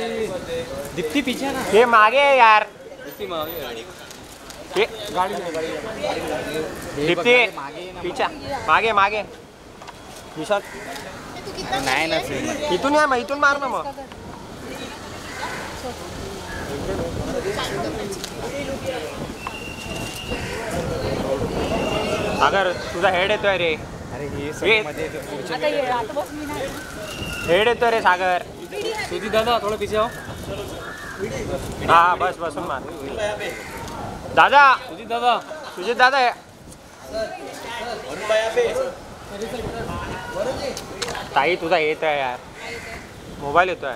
दीप्ति पीछे है ना, ये मागे है यार, दीप्ति मागे है। ये गाड़ी दीप्ति पीछे मागे मागे विशाल नाही ना सेम इथून या, मग इथून मार ना मग. सागर तुझा हेड येतोय रे. अरे हे ये. मध्ये हेड येतोय रे सागर. सुजी दादा थोड़ा पीछे आओ. हा बस बसून मार. दादा सुजीत दादा, सुजित दादा ताई तुझा येत आहे यार, मोबाईल येतोय.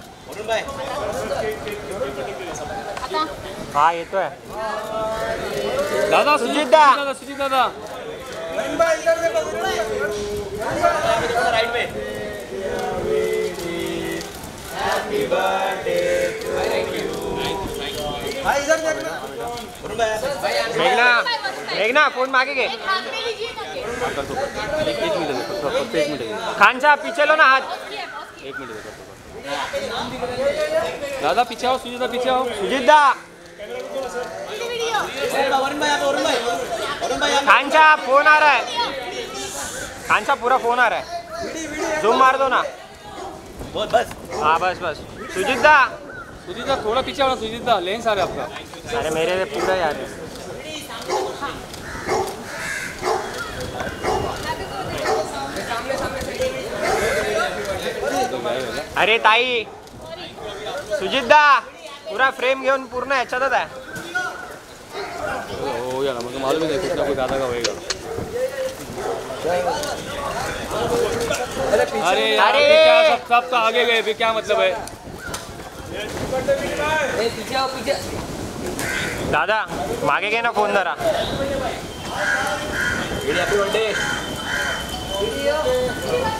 हा येतोय दादा सुजीत दा. सुजीत दादा मेघना मेघना फोन मागे घे. एक मिनट खान साहब पीछे लो ना हाथ. एक मिनट दादा पीछे आओ, सुजीत दादा पीछे आओ. सुजित दा खान साहब फोन आ रहा है. खान साहब पूरा फोन आ रहा है, जूम मार दो ना. हाँ बस बस. सुजित दा थोड़ा पीछे आओ ना. सुजीत दा लेंस आ रहा है आपका. अरे मेरे पूरा यार. अरे ताई सुजित दा पूरा फ्रेम घेऊन पूर्ण ह्याच्यातच आहे. हो यार मुझे मालूम है कुछ ना कुछ ज्यादा का होएगा. अरे यार अरे! क्या सब तो आगे गए फिर क्या मतलब है. दादा मागे घे ना फोन जरा. Happy birthday.